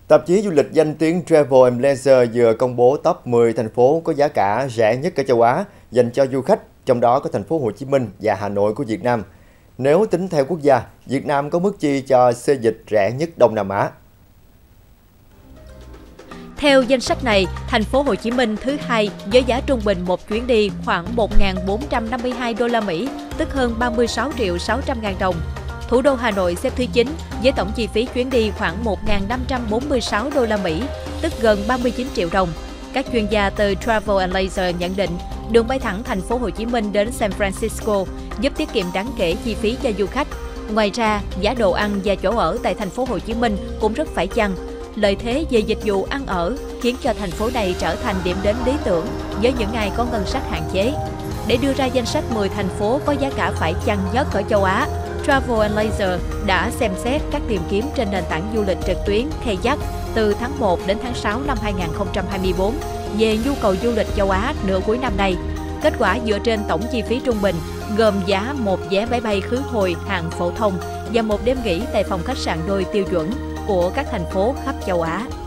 Tạp chí du lịch danh tiếng Travel and Leisure vừa công bố top 10 thành phố có giá cả rẻ nhất ở châu Á dành cho du khách, trong đó có thành phố Hồ Chí Minh và Hà Nội của Việt Nam. Nếu tính theo quốc gia, Việt Nam có mức chi cho xê dịch rẻ nhất Đông Nam Á. Theo danh sách này, thành phố Hồ Chí Minh thứ hai với giá trung bình một chuyến đi khoảng 1.452 đô la Mỹ, tức hơn 36 triệu 600 ngàn đồng. Thủ đô Hà Nội xếp thứ 9 với tổng chi phí chuyến đi khoảng 1.546 đô la Mỹ, tức gần 39 triệu đồng. Các chuyên gia từ Travel and Leisure nhận định, đường bay thẳng thành phố Hồ Chí Minh đến San Francisco giúp tiết kiệm đáng kể chi phí cho du khách. Ngoài ra, giá đồ ăn và chỗ ở tại thành phố Hồ Chí Minh cũng rất phải chăng. Lợi thế về dịch vụ ăn ở khiến cho thành phố này trở thành điểm đến lý tưởng với những ai có ngân sách hạn chế. Để đưa ra danh sách 10 thành phố có giá cả phải chăng nhất ở châu Á, Travel and Leisure đã xem xét các tìm kiếm trên nền tảng du lịch trực tuyến Kayak từ tháng 1 đến tháng 6 năm 2024 về nhu cầu du lịch châu Á nửa cuối năm nay. Kết quả dựa trên tổng chi phí trung bình gồm giá một vé máy bay khứ hồi hạng phổ thông và một đêm nghỉ tại phòng khách sạn đôi tiêu chuẩn của các thành phố khắp châu Á.